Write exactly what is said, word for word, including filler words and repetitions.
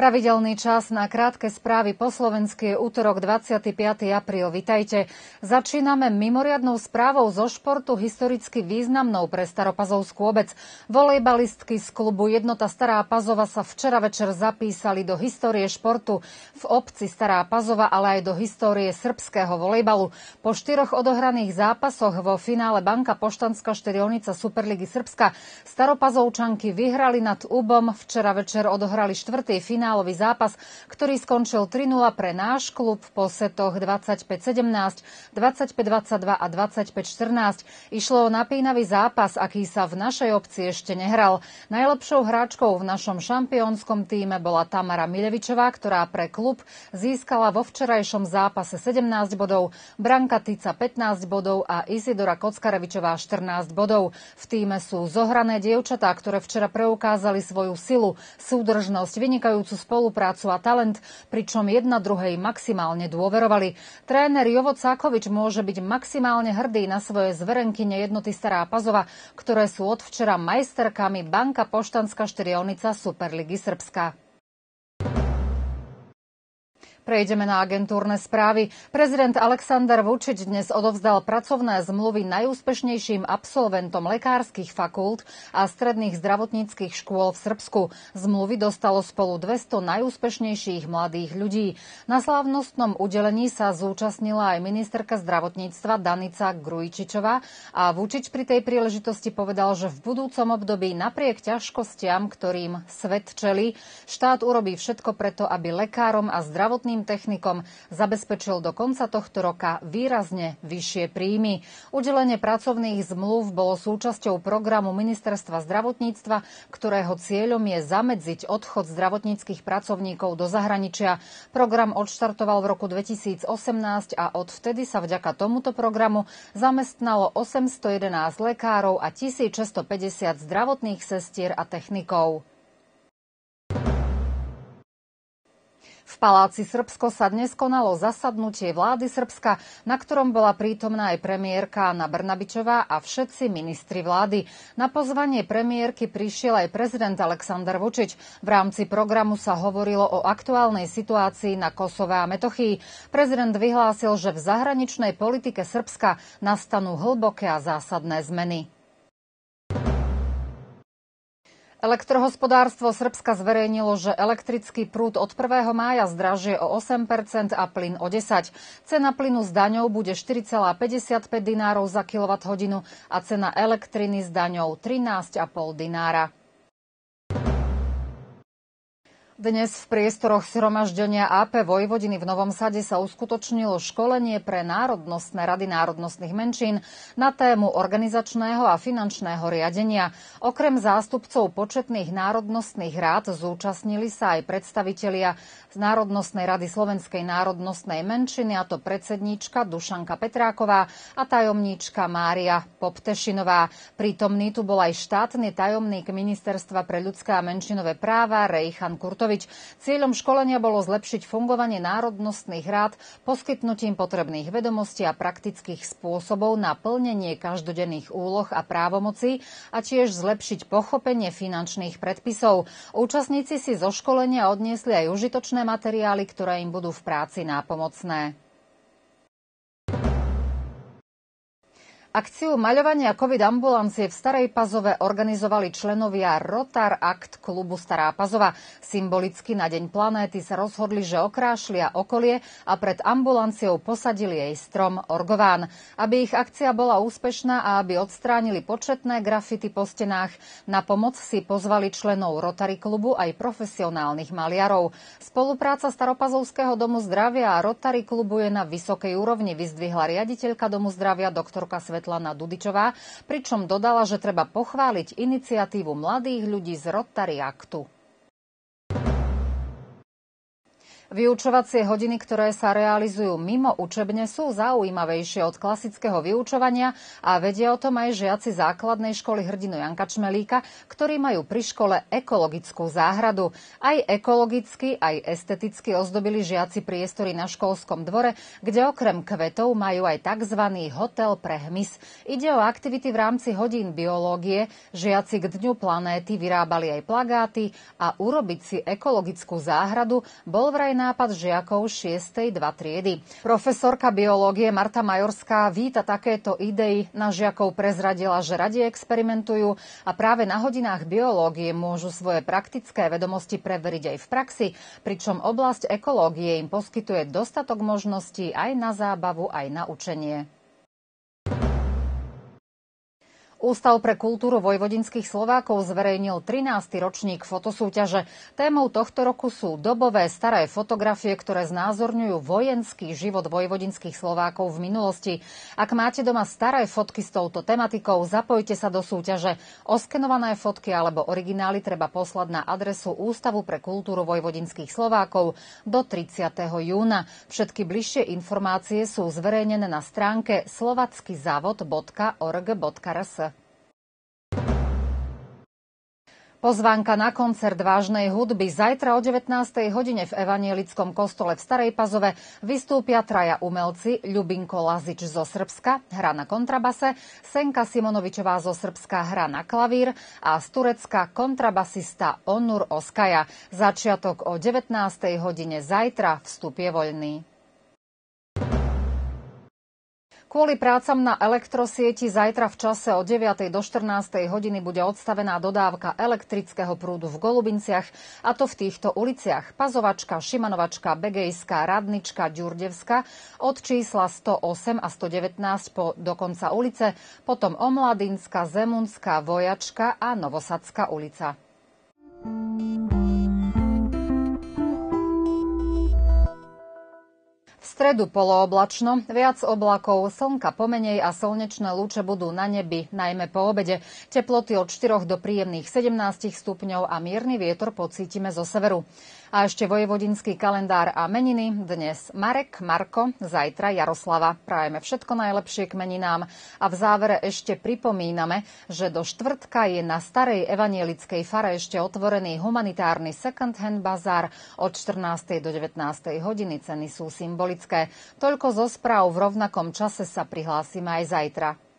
Pravidelný čas na krátke správy po slovensky je útorok dvadsiateho piateho apríla. Vitajte. Začíname mimoriadnou správou zo športu, historicky významnou pre Staropazovskú obec. Volejbalistky z klubu Jednota Stará Pazova sa včera večer zapísali do histórie športu v obci Stará Pazova, ale aj do histórie srbského volejbalu. Po štyroch odohraných zápasoch vo finále Banka Poštanská štyrionica Superligy Srbska Staropazovčanky vyhrali nad Ubom. Včera večer odohrali štvrtý finál finálový zápas, ktorý skončil tri nula pre náš klub v setoch dvadsaťpäť sedemnásť, dvadsaťpäť dvadsaťdva a dvadsaťpäť štrnásť. Išlo o napínavý zápas, aký sa v našej obci ešte nehral. Najlepšou hráčkou v našom šampiónskom tíme bola Tamara Milevičová, ktorá pre klub získala vo včerajšom zápase sedemnásť bodov, Branka Tica pätnásť bodov a Isidora Kockarevičová štrnásť bodov. V tíme sú zohrané dievčatá, ktoré včera preukázali svoju silu, súdržnosť, vynikajúcu spoluprácu a talent, pričom jedna druhej maximálne dôverovali. Tréner Jovo Cákovič môže byť maximálne hrdý na svoje zverenkyne Jednoty Stará Pazova, ktoré sú od včera majsterkami Banka Poštanská štyrionica Superligy Srbska. Prejdeme na agentúrne správy. Prezident Aleksandar Vučić dnes odovzdal pracovné zmluvy najúspešnejším absolventom lekárskych fakult a stredných zdravotníckych škôl v Srbsku. Zmluvy dostalo spolu dvesto najúspešnejších mladých ľudí. Na slávnostnom udelení sa zúčastnila aj ministerka zdravotníctva Danica Grujičičová a Vučić pri tej príležitosti povedal, že v budúcom období napriek ťažkostiam, ktorým svet čelí, štát urobí všetko preto, aby lekárom a zdravotným technikom zabezpečil do konca tohto roka výrazne vyššie príjmy. Udelenie pracovných zmluv bolo súčasťou programu Ministerstva zdravotníctva, ktorého cieľom je zamedziť odchod zdravotníckych pracovníkov do zahraničia. Program odštartoval v roku dvetisícosemnásť a odvtedy sa vďaka tomuto programu zamestnalo osemstojedenásť lekárov a tisícšesťstopäťdesiat zdravotných sestier a technikov. V Paláci Srbsko sa dnes konalo zasadnutie vlády Srbska, na ktorom bola prítomná aj premiérka Ana Brnabićová a všetci ministri vlády. Na pozvanie premiérky prišiel aj prezident Aleksandar Vučić. V rámci programu sa hovorilo o aktuálnej situácii na Kosove a Metochii. Prezident vyhlásil, že v zahraničnej politike Srbska nastanú hlboké a zásadné zmeny. Elektrohospodárstvo Srbska zverejnilo, že elektrický prúd od prvého mája zdražie o osem percent a plyn o desať percent. Cena plynu s daňou bude štyri celé päťdesiatpäť dinárov za kilowatthodinu a cena elektriny s daňou trinásť celá päť dinára. Dnes v priestoroch zhromaždenia á pé Vojvodiny v Novom Sade sa uskutočnilo školenie pre národnostné rady národnostných menšín na tému organizačného a finančného riadenia. Okrem zástupcov početných národnostných rád zúčastnili sa aj predstavitelia z Národnostnej rady Slovenskej národnostnej menšiny, a to predsedníčka Dušanka Petráková a tajomníčka Mária Poptešinová. Prítomný tu bol aj štátny tajomník Ministerstva pre ľudské a menšinové práva Rejchan Kurtovič. Cieľom školenia bolo zlepšiť fungovanie národnostných rád poskytnutím potrebných vedomostí a praktických spôsobov na plnenie každodenných úloh a právomocí a tiež zlepšiť pochopenie finančných predpisov. Účastníci si zo školenia odniesli aj užitočné materiály, ktoré im budú v práci nápomocné. Akciu maľovania COVID ambulancie v Starej Pazove organizovali členovia Rotar Act klubu Stará Pazova. Symbolicky na Deň planéty sa rozhodli, že okrášlia okolie a pred ambulanciou posadili jej strom Orgován. Aby ich akcia bola úspešná a aby odstránili početné grafity po stenách, na pomoc si pozvali členov Rotary klubu aj profesionálnych maliarov. Spolupráca Staropazovského domu zdravia a Rotary klubu je na vysokej úrovni, vyzdvihla riaditeľka domu zdravia doktorka Svetlana Dudičová, pričom dodala, že treba pochváliť iniciatívu mladých ľudí z Rotary Actu. Vyučovacie hodiny, ktoré sa realizujú mimo učebne, sú zaujímavejšie od klasického vyučovania a vedia o tom aj žiaci základnej školy Hrdinu Janka Čmelíka, ktorí majú pri škole ekologickú záhradu. Aj ekologicky, aj esteticky ozdobili žiaci priestory na školskom dvore, kde okrem kvetov majú aj tzv. Hotel pre hmyz. Ide o aktivity v rámci hodín biológie. Žiaci k Dňu planéty vyrábali aj plagáty a urobiť si ekologickú záhradu bol vraj nápad žiakov šiestej dva triedy. Profesorka biológie Marta Majorská víta takéto idei. Na žiakov prezradila, že radi experimentujú a práve na hodinách biológie môžu svoje praktické vedomosti preveriť aj v praxi, pričom oblasť ekológie im poskytuje dostatok možností aj na zábavu, aj na učenie. Ústav pre kultúru vojvodinských Slovákov zverejnil trinásty ročník fotosúťaže. Témou tohto roku sú dobové staré fotografie, ktoré znázorňujú vojenský život vojvodinských Slovákov v minulosti. Ak máte doma staré fotky s touto tematikou, zapojte sa do súťaže. Oskenované fotky alebo originály treba poslať na adresu Ústavu pre kultúru vojvodinských Slovákov do tridsiateho júna. Všetky bližšie informácie sú zverejnené na stránke slovackizavod bodka org bodka er es. Pozvánka na koncert vážnej hudby. Zajtra o devätnástej hodine v Evanjelickom kostole v Starej Pazove vystúpia traja umelci: Ľubinko Lazič zo Srbska, hra na kontrabase, Senka Simonovičová zo Srbska, hra na klavír a z Turecka kontrabasista Onur Oskaja. Začiatok o devätnástej hodine zajtra, vstup je voľný. Kvôli prácam na elektrosieti zajtra v čase od deviatej do štrnástej hodiny bude odstavená dodávka elektrického prúdu v Golubinciach, a to v týchto uliciach: Pazovačka, Šimanovačka, Begejská, Radnička, Ďurdevska od čísla sto osem a sto devätnásť po do konca ulice, potom Omladinská, Zemunská, Vojačka a Novosadská ulica. V stredu polooblačno, viac oblakov, slnka pomenej a slnečné lúče budú na nebi, najmä po obede. Teploty od štyroch do príjemných sedemnásť stupňov a mierny vietor pocítime zo severu. A ešte vojvodinský kalendár a meniny. Dnes Marek, Marko, zajtra Jaroslava. Prajeme všetko najlepšie k meninám a v závere ešte pripomíname, že do štvrtka je na Starej evanjelickej fare ešte otvorený humanitárny second-hand bazár od štrnástej do devätnástej hodiny. Ceny sú symbolické. Toľko zo správ, v rovnakom čase sa prihlásime aj zajtra.